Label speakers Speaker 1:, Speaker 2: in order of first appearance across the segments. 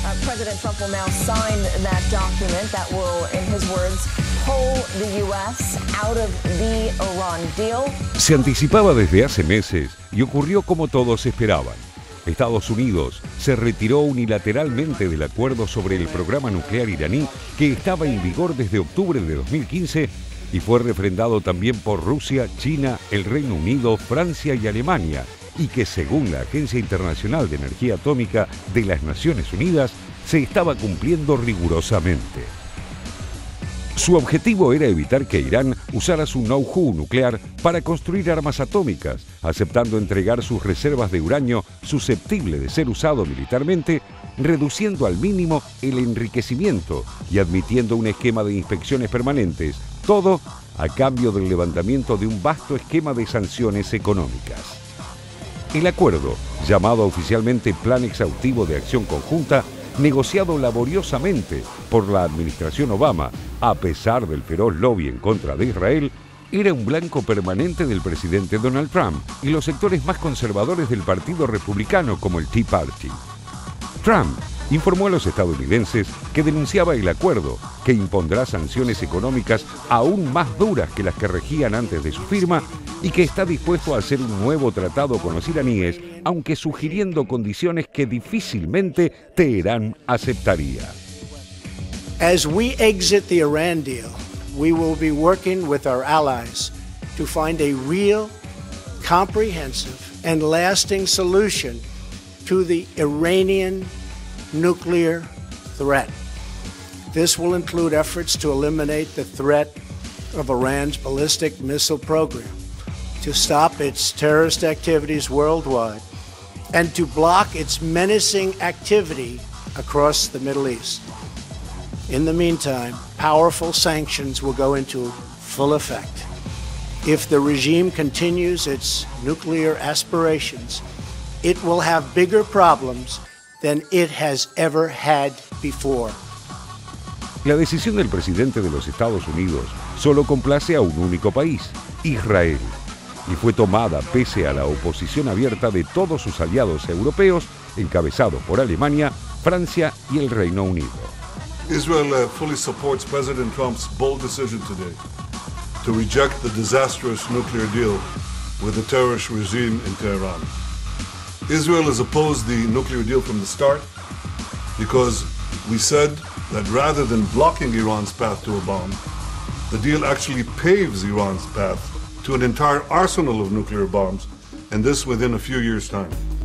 Speaker 1: President Trump will now sign that document that will, in his words, pull the U.S. out of the Iran deal.
Speaker 2: Se anticipaba desde hace meses y ocurrió como todos esperaban. Estados Unidos se retiró unilateralmente del acuerdo sobre el programa nuclear iraní que estaba en vigor desde octubre de 2015 y fue refrendado también por Rusia, China, el Reino Unido, Francia y Alemania, y que según la Agencia Internacional de Energía Atómica de las Naciones Unidas se estaba cumpliendo rigurosamente. Su objetivo era evitar que Irán usara su know-how nuclear para construir armas atómicas, aceptando entregar sus reservas de uranio susceptible de ser usado militarmente, reduciendo al mínimo el enriquecimiento y admitiendo un esquema de inspecciones permanentes, todo a cambio del levantamiento de un vasto esquema de sanciones económicas. El acuerdo, llamado oficialmente Plan Exhaustivo de Acción Conjunta, negociado laboriosamente por la administración Obama, a pesar del feroz lobby en contra de Israel, era un blanco permanente del presidente Donald Trump y los sectores más conservadores del Partido Republicano como el Tea Party. Trump informó a los estadounidenses que denunciaba el acuerdo, que impondrá sanciones económicas aún más duras que las que regían antes de su firma y que está dispuesto a hacer un nuevo tratado con los iraníes, aunque sugiriendo condiciones que difícilmente Teherán aceptaría.
Speaker 3: As we exit the Iran deal, we will be working with our allies to find a real, comprehensive, and lasting solution to the Iranian nuclear threat. This will include efforts to eliminate the threat of Iran's ballistic missile program, to stop its terrorist activities worldwide, and to block its menacing activity across the Middle East. In the meantime, powerful sanctions will go into full effect. If the regime continues its nuclear aspirations, it will have bigger problems than it has ever had before.
Speaker 2: La decisión del presidente de los Estados Unidos solo complace a un único país, Israel, y fue tomada pese a la oposición abierta de todos sus aliados europeos, encabezados por Alemania, Francia y el Reino Unido.
Speaker 4: Israel fully supports President Trump's bold decision today to reject the disastrous nuclear deal with the terrorist regime in Tehran. Israel has opposed the nuclear deal from the start because we said that rather than blocking Iran's path to a bomb, the deal actually paves Iran's path to an entire arsenal of nuclear bombs, and this within a few years' time.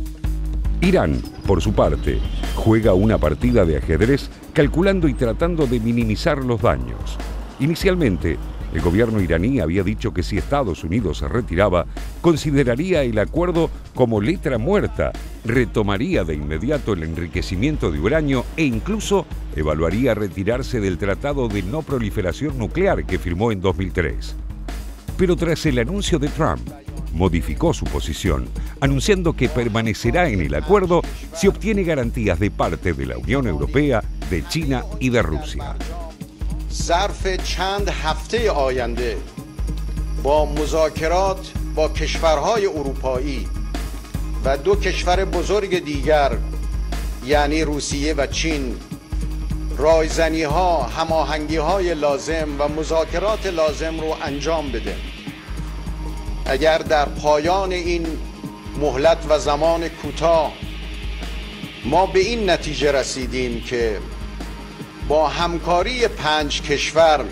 Speaker 2: Irán, por su parte, juega una partida de ajedrez calculando y tratando de minimizar los daños. Inicialmente, el gobierno iraní había dicho que si Estados Unidos se retiraba, consideraría el acuerdo como letra muerta, retomaría de inmediato el enriquecimiento de uranio e incluso evaluaría retirarse del Tratado de No Proliferación Nuclear que firmó en 2003. Pero tras el anuncio de Trump, modificó su posición, anunciando que permanecerá en el acuerdo si obtiene garantías de parte de la Unión Europea, de China y de Rusia.
Speaker 5: ظرف چند هفته آینده با مذاکرات با کشورهای اروپایی و دو کشور بزرگ دیگر یعنی روسیه و چین رایزنی‌ها، هماهنگی‌های لازم و مذاکرات لازم رو انجام بده. اگر در پایان این مهلت و زمان کوتاه ما به این نتیجه رسیدیم که با همکاری 5 کشور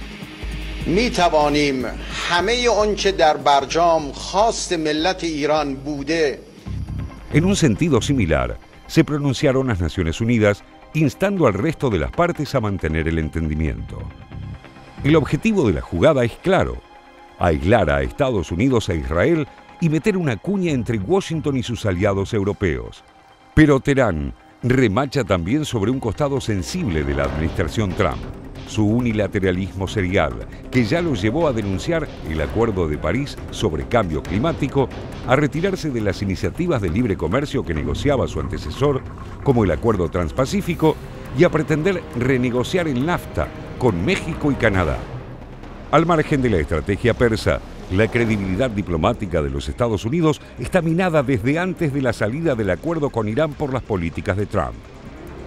Speaker 5: می توانیم همه آنچه در برجام خواست ملت ایران بوده.
Speaker 2: En un sentido similar, se pronunciaron las Naciones Unidas instando al resto de las partes a mantener el entendimiento. El objetivo de la jugada es claro: aislar a Estados Unidos e Israel y meter una cuña entre Washington y sus aliados europeos. Pero Teherán remacha también sobre un costado sensible de la administración Trump, su unilateralismo serial, que ya lo llevó a denunciar el Acuerdo de París sobre cambio climático, a retirarse de las iniciativas de libre comercio que negociaba su antecesor, como el Acuerdo Transpacífico, y a pretender renegociar el NAFTA con México y Canadá. Al margen de la estrategia persa, la credibilidad diplomática de los Estados Unidos está minada desde antes de la salida del acuerdo con Irán por las políticas de Trump.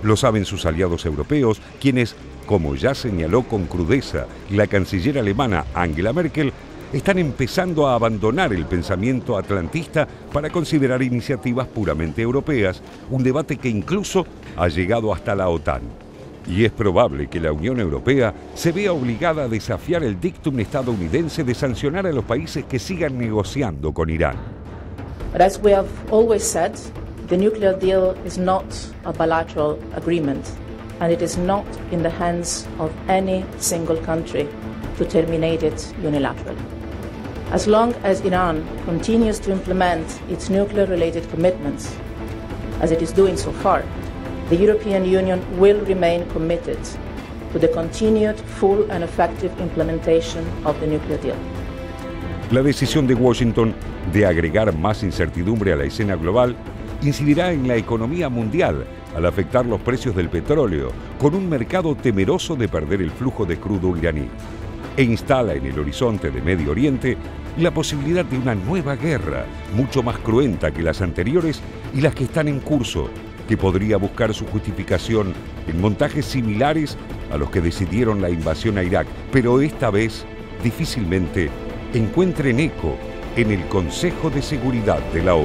Speaker 2: Lo saben sus aliados europeos, quienes, como ya señaló con crudeza la canciller alemana Angela Merkel, están empezando a abandonar el pensamiento atlantista para considerar iniciativas puramente europeas, un debate que incluso ha llegado hasta la OTAN. Y es probable que la Unión Europea se vea obligada a desafiar el dictum estadounidense de sancionar a los países que sigan negociando con Irán.
Speaker 6: But as we have always said, the nuclear deal is not a bilateral agreement, and it is not in the hands of any single country to terminate it unilaterally. As long as Iran continues to implement its nuclear-related commitments, as it is doing so far, the European Union will remain committed to the continued full and effective implementation of the nuclear deal.
Speaker 2: La decisión de Washington de agregar más incertidumbre a la escena global incidirá en la economía mundial al afectar los precios del petróleo, con un mercado temeroso de perder el flujo de crudo iraní, e instala en el horizonte de Medio Oriente la posibilidad de una nueva guerra, mucho más cruenta que las anteriores y las que están en curso, que podría buscar su justificación en montajes similares a los que decidieron la invasión a Irak, pero esta vez difícilmente encuentren eco en el Consejo de Seguridad de la ONU.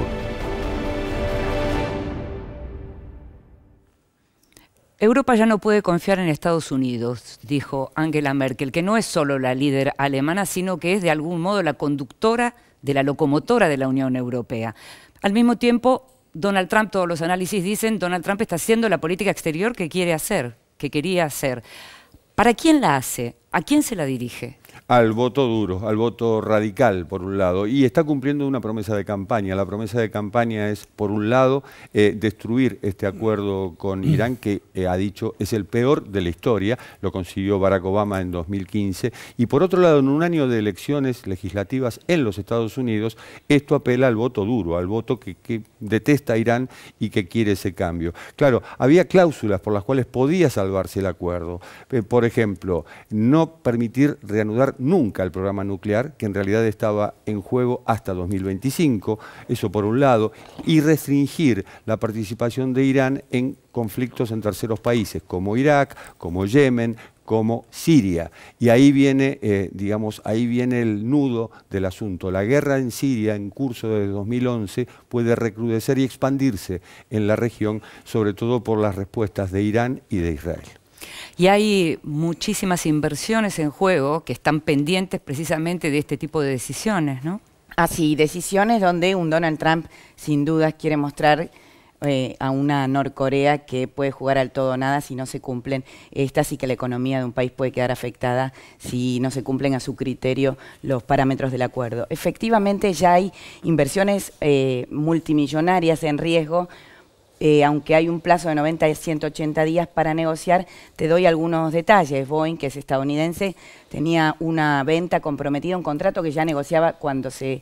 Speaker 7: Europa ya no puede confiar en Estados Unidos, dijo Angela Merkel, que no es solo la líder alemana, sino que es de algún modo la conductora de la locomotora de la Unión Europea. Al mismo tiempo, Donald Trump, todos los análisis dicen, Donald Trump está haciendo la política exterior que quiere hacer, que quería hacer. ¿Para quién la hace? ¿A quién se la dirige?
Speaker 8: Al voto duro, al voto radical, por un lado, y está cumpliendo una promesa de campaña. La promesa de campaña es, por un lado, destruir este acuerdo con Irán, que ha dicho es el peor de la historia, lo consiguió Barack Obama en 2015, y por otro lado, en un año de elecciones legislativas en los Estados Unidos, esto apela al voto duro, al voto que detesta a Irán y que quiere ese cambio. Claro, había cláusulas por las cuales podía salvarse el acuerdo. Por ejemplo, no permitir reanudar nunca el programa nuclear, que en realidad estaba en juego hasta 2025, eso por un lado, y restringir la participación de Irán en conflictos en terceros países, como Irak, como Yemen, como Siria. Y ahí viene, ahí viene el nudo del asunto. La guerra en Siria, en curso desde 2011, puede recrudecer y expandirse en la región, sobre todo por las respuestas de Irán y de Israel.
Speaker 7: Y hay muchísimas inversiones en juego que están pendientes precisamente de este tipo de decisiones, ¿no?
Speaker 9: Así, decisiones donde un Donald Trump sin dudas quiere mostrar a una Norcorea que puede jugar al todo o nada si no se cumplen estas, y que la economía de un país puede quedar afectada si no se cumplen a su criterio los parámetros del acuerdo. Efectivamente ya hay inversiones multimillonarias en riesgo. Aunque hay un plazo de 90 a 180 días para negociar, te doy algunos detalles. Boeing, que es estadounidense, tenía una venta comprometida, un contrato que ya negociaba cuando se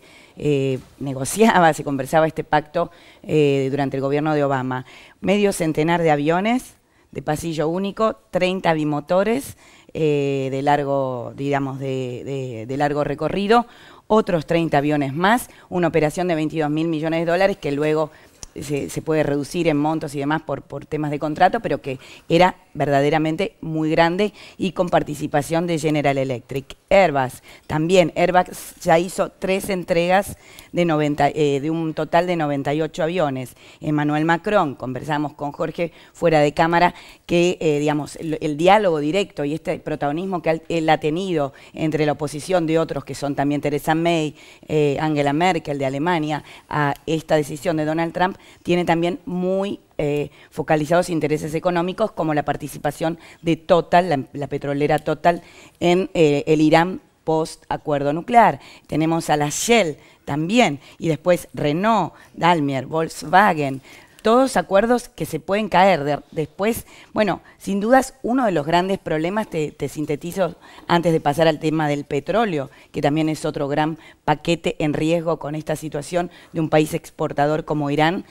Speaker 9: se conversaba este pacto durante el gobierno de Obama. Medio centenar de aviones de pasillo único, 30 bimotores de largo, digamos, de largo recorrido, otros 30 aviones más, una operación de 22.000 millones de dólares que luego se puede reducir en montos y demás por temas de contrato, pero que era verdaderamente muy grande y con participación de General Electric. Airbus, también Airbus ya hizo 3 entregas de un total de 98 aviones. Emmanuel Macron, conversamos con Jorge fuera de cámara, que el diálogo directo y este protagonismo que él ha tenido entre la oposición de otros que son también Theresa May, Angela Merkel de Alemania, a esta decisión de Donald Trump, tiene también muy focalizados intereses económicos, como la participación de Total, la petrolera Total, en el Irán post-acuerdo nuclear. Tenemos a la Shell también, y después Renault, Daimler, Volkswagen, todos acuerdos que se pueden caer. Después, bueno, sin dudas, uno de los grandes problemas, te sintetizo antes de pasar al tema del petróleo, que también es otro gran paquete en riesgo con esta situación de un país exportador como Irán,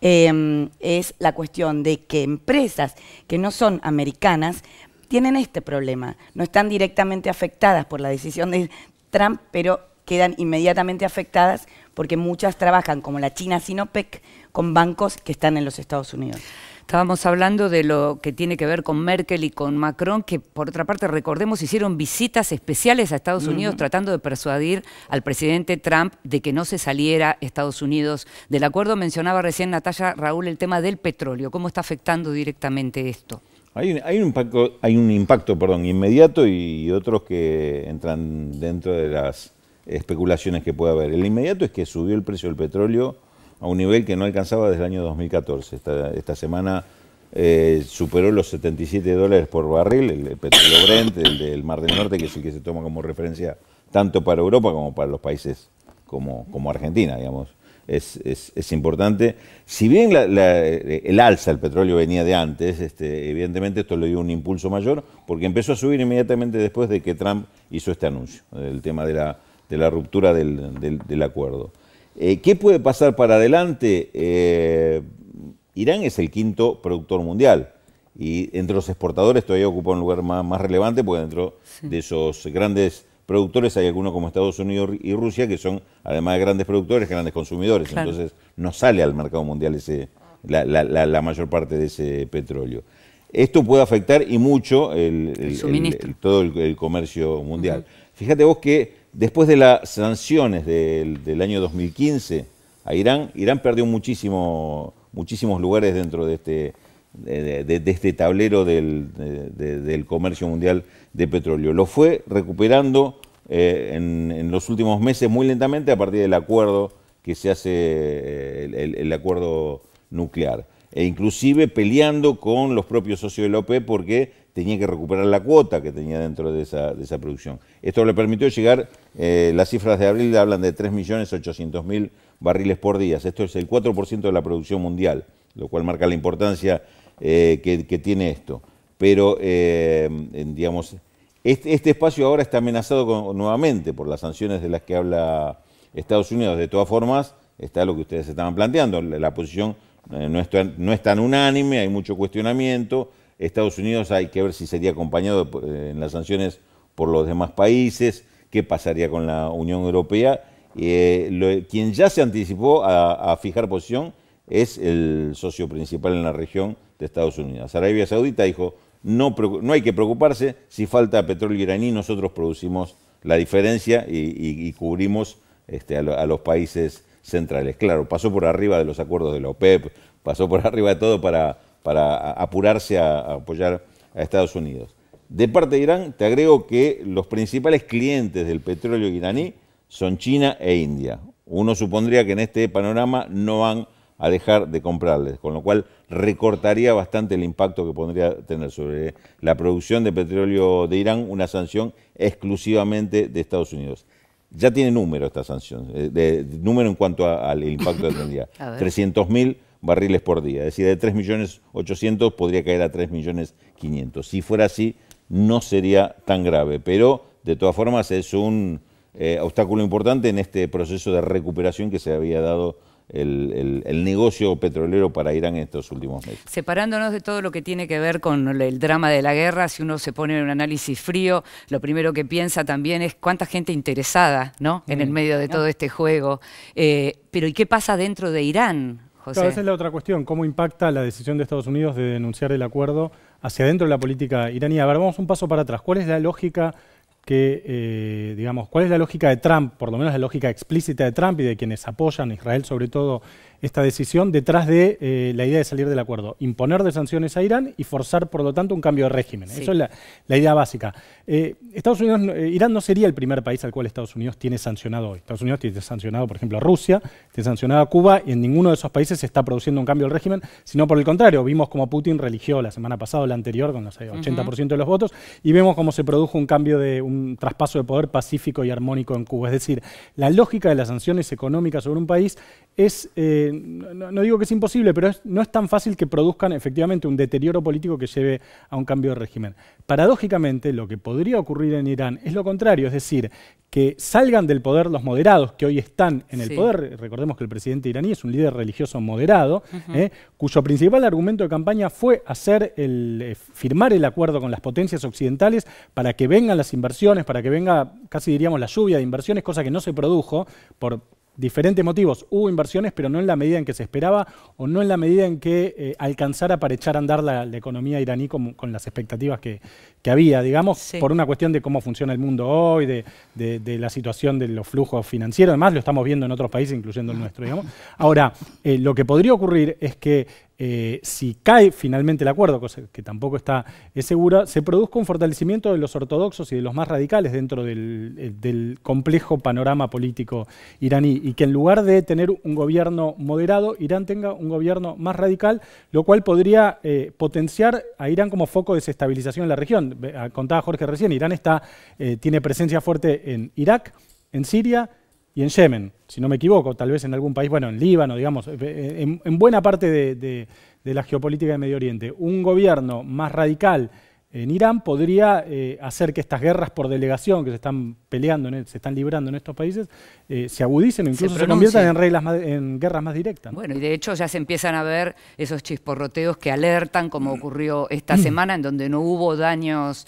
Speaker 9: es la cuestión de que empresas que no son americanas tienen este problema. No están directamente afectadas por la decisión de Trump, pero quedan inmediatamente afectadas porque muchas trabajan, como la China Sinopec, con bancos que están en los Estados Unidos.
Speaker 7: Estábamos hablando de lo que tiene que ver con Merkel y con Macron, que por otra parte, recordemos, hicieron visitas especiales a Estados Unidos tratando de persuadir al presidente Trump de que no se saliera Estados Unidos del acuerdo. Mencionaba recién Natalia, Raúl, el tema del petróleo. ¿Cómo está afectando directamente esto?
Speaker 10: Hay un impacto inmediato y otros que entran dentro de las especulaciones que puede haber. El inmediato es que subió el precio del petróleo a un nivel que no alcanzaba desde el año 2014. Esta semana superó los $77 por barril, el petróleo Brent, el del Mar del Norte, que es el que se toma como referencia tanto para Europa como para los países como Argentina, digamos. Es importante. Si bien el alza del petróleo venía de antes, evidentemente esto le dio un impulso mayor, porque empezó a subir inmediatamente después de que Trump hizo este anuncio, el tema de la ruptura del acuerdo. ¿Qué puede pasar para adelante? Irán es el quinto productor mundial y entre los exportadores todavía ocupa un lugar más relevante, porque dentro de esos grandes productores hay algunos como Estados Unidos y Rusia, que son, además de grandes productores, grandes consumidores. Claro. Entonces no sale al mercado mundial la mayor parte de ese petróleo. Esto puede afectar y mucho todo el comercio mundial. Fíjate vos que después de las sanciones del año 2015 a Irán perdió muchísimos lugares dentro de este tablero del comercio mundial de petróleo. Lo fue recuperando en los últimos meses muy lentamente a partir del acuerdo que se hace, el acuerdo nuclear. E inclusive peleando con los propios socios de la OPEP porque tenía que recuperar la cuota que tenía dentro de esa producción. Esto le permitió llegar, las cifras de abril hablan de 3.800.000 barriles por día. Esto es el 4% de la producción mundial, lo cual marca la importancia que tiene esto. Pero, digamos, este espacio ahora está amenazado nuevamente por las sanciones de las que habla Estados Unidos. De todas formas, está lo que ustedes estaban planteando. La posición no es tan unánime, hay mucho cuestionamiento. Estados Unidos hay que ver si sería acompañado en las sanciones por los demás países, qué pasaría con la Unión Europea. Quien ya se anticipó a fijar posición es el socio principal en la región de Estados Unidos. Arabia Saudita dijo, no hay que preocuparse, si falta petróleo iraní, nosotros producimos la diferencia y cubrimos a los países centrales. Claro, pasó por arriba de los acuerdos de la OPEP, pasó por arriba de todo para apurarse a apoyar a Estados Unidos. De parte de Irán, te agrego que los principales clientes del petróleo iraní son China e India. Uno supondría que en este panorama no van a dejar de comprarles, con lo cual recortaría bastante el impacto que podría tener sobre la producción de petróleo de Irán una sanción exclusivamente de Estados Unidos. Ya tiene número esta sanción, número en cuanto al impacto que tendría. 300.000 barriles por día, es decir, de 3.800.000 podría caer a 3.500.000. Si fuera así, no sería tan grave, pero de todas formas es un obstáculo importante en este proceso de recuperación que se había dado el negocio petrolero para Irán en estos últimos meses.
Speaker 7: Separándonos de todo lo que tiene que ver con el drama de la guerra, si uno se pone en un análisis frío, lo primero que piensa también es cuánta gente interesada, ¿no?, en el medio de todo este juego. Pero ¿y qué pasa dentro de Irán, José?
Speaker 11: Claro, esa es la otra cuestión, cómo impacta la decisión de Estados Unidos de denunciar el acuerdo hacia adentro de la política iraní. A ver, vamos un paso para atrás. ¿Cuál es la lógica cuál es la lógica de Trump, por lo menos la lógica explícita de Trump y de quienes apoyan a Israel sobre todo esta decisión, detrás de la idea de salir del acuerdo? Imponer de sanciones a Irán y forzar, por lo tanto, un cambio de régimen. Sí. Eso es la idea básica. Irán no sería el primer país al cual Estados Unidos tiene sancionado hoy. Estados Unidos tiene sancionado, por ejemplo, a Rusia, tiene sancionado a Cuba, y en ninguno de esos países se está produciendo un cambio del régimen, sino por el contrario. Vimos cómo Putin religió la semana pasada o la anterior con los 80% de los votos, y vemos cómo se produjo un cambio un traspaso de poder pacífico y armónico en Cuba. Es decir, la lógica de las sanciones económicas sobre un país es, no digo que es imposible, pero no es tan fácil que produzcan efectivamente un deterioro político que lleve a un cambio de régimen. Paradójicamente, lo que podría ocurrir en Irán es lo contrario, es decir, que salgan del poder los moderados que hoy están en el poder. Recordemos que el presidente iraní es un líder religioso moderado, cuyo principal argumento de campaña fue firmar el acuerdo con las potencias occidentales para que vengan las inversiones, para que venga, casi diríamos, la lluvia de inversiones, cosa que no se produjo por diferentes motivos. Hubo inversiones, pero no en la medida en que se esperaba o no en la medida en que alcanzara para echar a andar la economía iraní con las expectativas que había, digamos, por una cuestión de cómo funciona el mundo hoy, de la situación de los flujos financieros. Además, lo estamos viendo en otros países, incluyendo el nuestro, digamos. Ahora, lo que podría ocurrir es que si cae finalmente el acuerdo, cosa que tampoco está segura, se produzca un fortalecimiento de los ortodoxos y de los más radicales dentro del complejo panorama político iraní, y que en lugar de tener un gobierno moderado, Irán tenga un gobierno más radical, lo cual podría potenciar a Irán como foco de desestabilización en la región. Contaba Jorge recién, Irán tiene presencia fuerte en Irak, en Siria y en Yemen, si no me equivoco, tal vez en algún país, bueno, en Líbano, digamos, en buena parte de la geopolítica de Medio Oriente. Un gobierno más radical en Irán podría hacer que estas guerras por delegación que se están peleando, se están librando en estos países, se agudicen o incluso se conviertan en guerras más directas, ¿no?
Speaker 7: Bueno, y de hecho ya se empiezan a ver esos chisporroteos que alertan, como ocurrió esta semana, en donde no hubo daños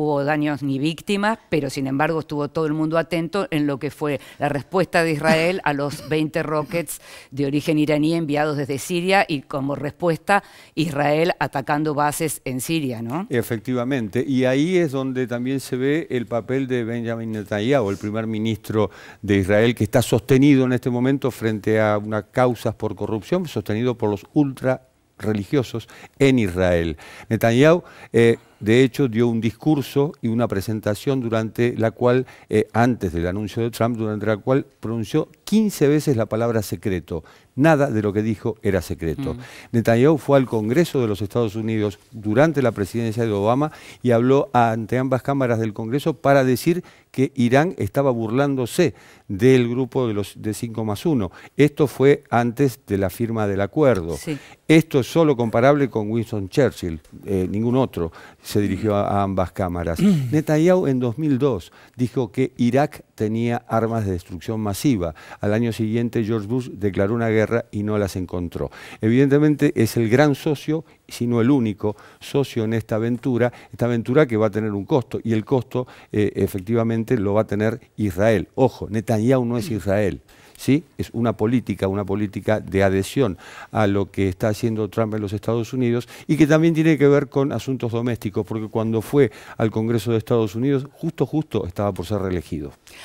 Speaker 7: ni víctimas, pero sin embargo estuvo todo el mundo atento en lo que fue la respuesta de Israel a los 20 rockets de origen iraní enviados desde Siria, y como respuesta Israel atacando bases en Siria, ¿no?
Speaker 8: Efectivamente, y ahí es donde también se ve el papel de Benjamin Netanyahu, el primer ministro de Israel, que está sostenido en este momento frente a unas causas por corrupción, sostenido por los ultra religiosos en Israel. Netanyahu, de hecho, dio un discurso y una presentación durante la cual, antes del anuncio de Trump, durante la cual pronunció 15 veces la palabra secreto. Nada de lo que dijo era secreto. Netanyahu fue al Congreso de los Estados Unidos durante la presidencia de Obama y habló ante ambas cámaras del Congreso para decir que Irán estaba burlándose del grupo de 5+1. Esto fue antes de la firma del acuerdo. Sí. Esto es solo comparable con Winston Churchill, ningún otro se dirigió a ambas cámaras. Netanyahu en 2002 dijo que Irak tenía armas de destrucción masiva. Al año siguiente George Bush declaró una guerra y no las encontró. Evidentemente es el gran socio, sino el único socio en esta aventura que va a tener un costo, y el costo efectivamente lo va a tener Israel. Ojo, Netanyahu no es Israel. ¿Sí? Es una política de adhesión a lo que está haciendo Trump en los Estados Unidos, y que también tiene que ver con asuntos domésticos, porque cuando fue al Congreso de Estados Unidos, justo estaba por ser reelegido.